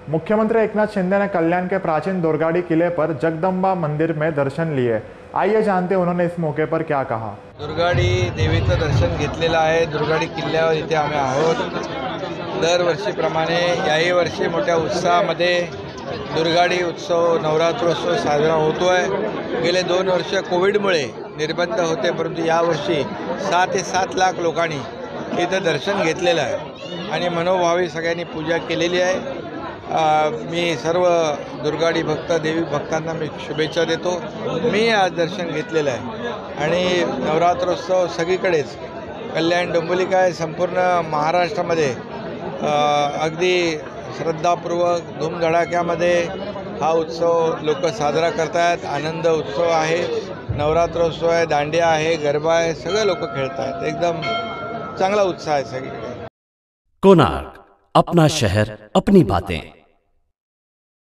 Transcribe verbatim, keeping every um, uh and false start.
मुख्यमंत्री एकनाथ शिंदे ने कल्याण के प्राचीन दुर्गाड़ी किले पर जगदंबा मंदिर में दर्शन लिए। आइए जानते हैं उन्होंने इस मौके पर क्या कहा। दुर्गाड़ी देवीचं दर्शन घेतलेलं आहे। दुर्गाड़ी किल्ल्यावर इथे आम्ही आहोत। दरवर्षीप्रमाणे याही वर्षी मोठ्या उत्साहामध्ये दुर्गाड़ी उत्सव नवरात्रोत्सव साजरा होतो आहे। गेले दोन वर्ष कोविडमुळे निर्बंध होते, परंतु यावर्षी सात ते सात लाख लोकांनी इथं दर्शन घेतलेलं आहे आणि मनोभावे सगळ्यांनी पूजा केलेली आहे। मी सर्व दुर्गाड़ी भक्त देवी भक्तांना मी शुभेच्छा देतो। मी आज दर्शन घेतलेलं आहे आणि नवरात्रोत्सव सगळीकडेच कल्याण डोंबिवली काय संपूर्ण महाराष्ट्रामध्ये अगदी श्रद्धापूर्वक धूमधडाक्यामध्ये हा उत्सव लोक साजरा करतात। आनंद उत्सव आहे, नवरात्रोत्सव आहे, दांडिया आहे, गरबा आहे, सगळे लोक खेळतात। एकदम चांगला उत्साह आहे सगळीकडे। कोणार्क, अपना शहर अपनी बातें।